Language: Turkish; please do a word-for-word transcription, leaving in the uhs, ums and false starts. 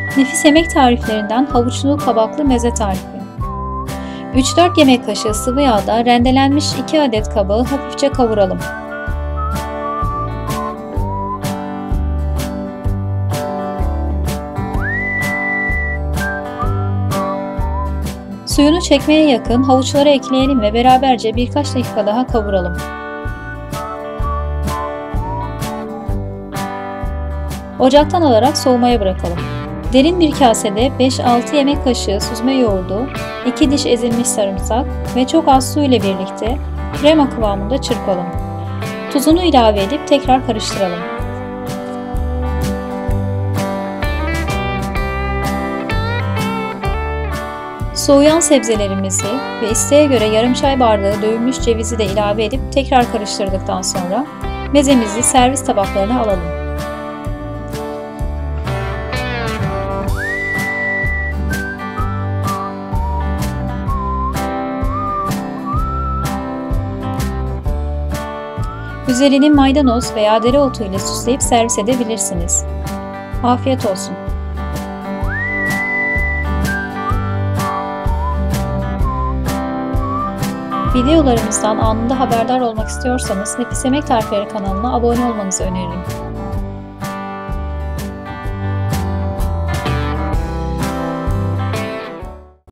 Nefis yemek tariflerinden havuçlu kabaklı meze tarifi. üç dört yemek kaşığı sıvı yağda rendelenmiş iki adet kabağı hafifçe kavuralım. Suyunu çekmeye yakın havuçları ekleyelim ve beraberce birkaç dakika daha kavuralım. Ocaktan alarak soğumaya bırakalım. Derin bir kasede beş altı yemek kaşığı süzme yoğurdu, iki diş ezilmiş sarımsak ve çok az su ile birlikte krema kıvamında çırpalım. Tuzunu ilave edip tekrar karıştıralım. Soğuyan sebzelerimizi ve isteğe göre yarım çay bardağı dövülmüş cevizi de ilave edip tekrar karıştırdıktan sonra mezemizi servis tabaklarına alalım. Üzerini maydanoz veya dereotu ile süsleyip servis edebilirsiniz. Afiyet olsun. Videolarımızdan anında haberdar olmak istiyorsanız Nefis Yemek Tarifleri kanalına abone olmanızı öneririm.